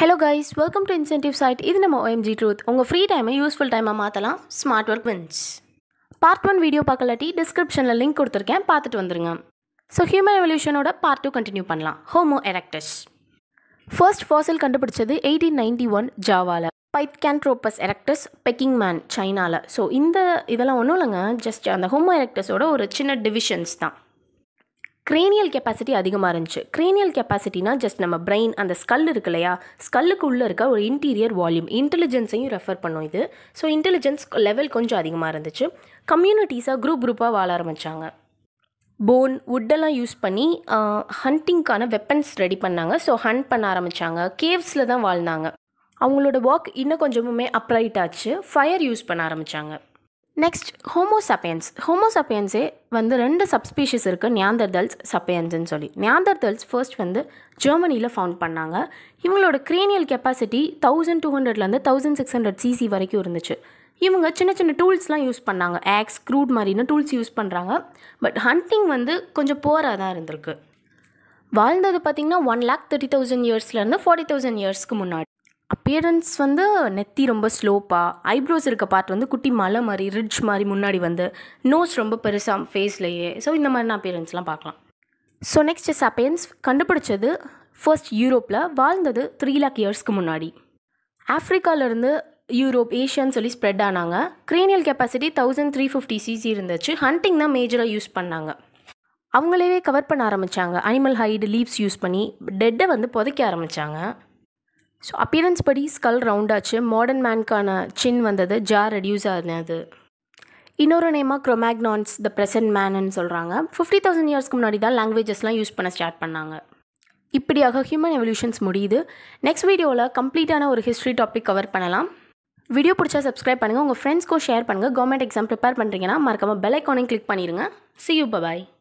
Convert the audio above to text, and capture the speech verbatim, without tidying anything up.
Hello guys, welcome to Incentive Site. This is O M G Truth. Your free time useful time மாத்தலாம். Smart work wins. Part one video பார்க்கலாட்டி description ல link கொடுத்திருக்கேன் பார்த்துட்டு வந்துருங்க. So human evolution ஓட part two continue பண்ணலாம். Homo erectus. First fossil கண்டுபிடிச்சது eighteen ninety-one ஜாவால. Pithecanthropus erectus, Peking man, சைனால. So இந்த இதெல்லாம் ஒன்றும் இல்லைங்க, ஜஸ்ட் அந்த Homo erectus ஓட ஒரு சின்ன டிவிஷன்ஸ் தான். cranial capacity அதிகமாக இருந்துச்சு. cranial capacityனா ஜஸ்ட் நம்ம பிரெயின் அந்த ஸ்கல் இருக்கு இல்லையா, ஸ்கல்லுக்கு உள்ளே இருக்க ஒரு இன்டீரியர் வால்யூம், இன்டெலிஜென்ஸையும் ரெஃபர் பண்ணும் இது. ஸோ இன்டெலிஜென்ஸ் லெவல் கொஞ்சம் அதிகமாக இருந்துச்சு. கம்யூனிட்டிஸாக குரூப் குரூப்பாக வாழ ஆரம்பித்தாங்க. போன் வுட்டெல்லாம் யூஸ் பண்ணி ஹண்டிங்க்கான வெப்பன்ஸ் ரெடி பண்ணாங்க. ஸோ ஹண்ட் பண்ண ஆரம்பித்தாங்க. கேவ்ஸில் தான் வாழ்ந்தாங்க. அவங்களோட வாக் இன்னும் கொஞ்சமுமே அப்ரைட் ஆச்சு. ஃபயர் யூஸ் பண்ண ஆரம்பித்தாங்க. Next homo sapiens. ஹோமோ சாப்பியன்ஸே வந்து ரெண்டு சப்ஸ்பீஷிஸ் இருக்குது, நியாண்டர்தல்ஸ் சப்பியன்ஸ்ன்னு சொல்லி. நியாண்டர்தல்ஸ் ஃபர்ஸ்ட் வந்து ஜெர்மனியில் ஃபவுண்ட் பண்ணாங்க. இவங்களோட கிரேனியல் கெப்பாசிட்டி தௌசண்ட் டூ ஹண்ட்ரட்லேருந்து தௌசண்ட் சிக்ஸ் ஹண்ட்ரட் சிசி வரைக்கும் இருந்துச்சு. இவங்க சின்ன சின்ன டூல்ஸ்லாம் யூஸ் பண்ணாங்க. ஆக்ஸ், க்ரூட் மாதிரின டூல்ஸ் யூஸ் பண்ணுறாங்க. பட் ஹண்டிங் வந்து கொஞ்சம் போராக தான் இருந்திருக்கு. வாழ்ந்தது பார்த்திங்கன்னா ஒன் லேக் தேர்ட்டி தௌசண்ட் இயர்ஸ்லேருந்து ஃபார்ட்டி தௌசண்ட் இயர்ஸ்க்கு முன்னாடி. அப்பியரன்ஸ் வந்து நெத்தி ரொம்ப ஸ்லோப்பாக, ஐப்ரோஸ் இருக்க பார்ட் வந்து குட்டி மலை மாதிரி ரிட்ஜ் மாதிரி முன்னாடி வந்து, நோஸ் ரொம்ப பெருசாக ஃபேஸ்லேயே. ஸோ இந்த மாதிரினா அப்பியரன்ஸ்லாம் பார்க்கலாம். ஸோ நெக்ஸ்ட் சாப்பியன்ஸ் கண்டுபிடிச்சது ஃபர்ஸ்ட் யூரோப்பில், வாழ்ந்தது த்ரீ லேக் இயர்ஸ்க்கு முன்னாடி. ஆஃப்ரிக்காவிலேருந்து யூரோப், ஏஷியான்னு சொல்லி ஸ்ப்ரெட் ஆனாங்க. Cranial capacity thousand three fifty CC இருந்துச்சு. ஹண்டிங் தான் மேஜராக யூஸ் பண்ணாங்க. அவங்களே கவர் பண்ண ஆரம்பித்தாங்க. அனிமல் ஹைடு, லீவ்ஸ் யூஸ் பண்ணி டெட்டை வந்து புதைக்க ஆரம்பித்தாங்க. ஸோ அப்பியரன்ஸ் படி ஸ்கல் ரவுண்டாச்சு. மாடர்ன் மேனுக்கான சின் வந்தது, ஜார் ரெடியூஸ் ஆனது. இன்னொரு நேமாக க்ரோமேக்னான்ஸ் த ப்ரெசன்ட் மேன்னு சொல்கிறாங்க. ஃபிஃப்டி தௌசண்ட் இயர்ஸ்க்கு முன்னாடி தான் லாங்குவேஜஸ்லாம் யூஸ் பண்ண ஸ்டார்ட் பண்ணாங்க. இப்படியாக ஹியூமன் எவல்யூஷன்ஸ் முடியுது. நெக்ஸ்ட் வீடியோவில் கம்ப்ளீட்டான ஒரு ஹிஸ்ட்ரி டாபிக் கவர் பண்ணலாம். வீடியோ பிடிச்சா சப்ஸ்கிரைப் பண்ணுங்கள், உங்கள் ஃப்ரெண்ட்ஸ்க்கும் ஷேர் பண்ணுங்கள். கவர்மெண்ட் எக்ஸாம் ப்ரிப்பேர் பண்ணுறீங்கன்னா மறக்காமல் பெல் ஐக்கானையும் கிளிக் பண்ணிடுங்க. See you, bye bye.